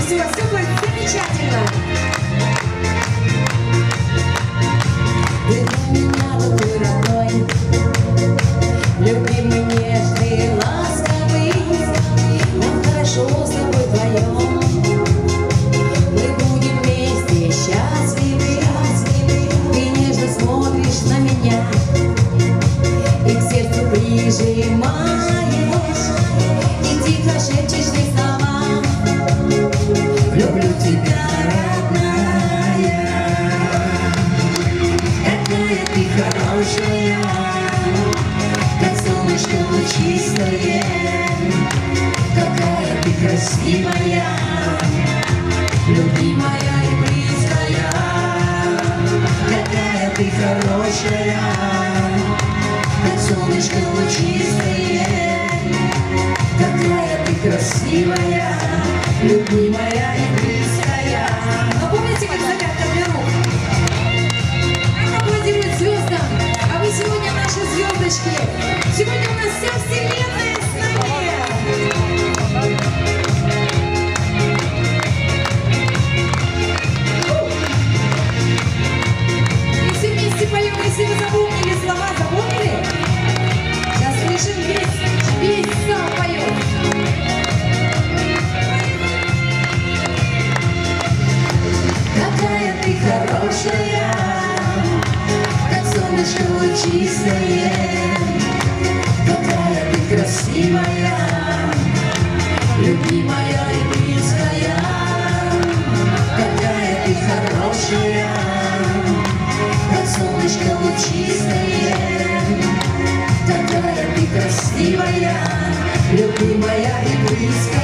Пусть у вас все будет замечательно. Ты для меня такой родной, любимый, нежный, ласковый. Нам хорошо с тобой вдвоем, мы будем вместе счастливы. Ты нежно смотришь на меня и к сердцу прижимаешь, и тихо шепчешь мне слова: люблю тебя, родная. Какая ты хорошая, как солнышко лучистое, какая ты красивая, любимая и близкая. Какая ты хорошая, как солнышко лучистое, какая ты красивая, любимая и близкая. Но помните, как зарядка для рук? Как аплодируют звездам, а вы сегодня наши звездочки. Сегодня у нас вся вселенная с нами. И все вместе поем, если вы запомнили слова, запомнили? Сейчас слышим весь зал поет. Какая ты хорошая, как солнышко лучистое, какая ты красивая, любимая и близкая. Какая ты хорошая, как солнышко лучистое, какая ты красивая, любимая и близкая.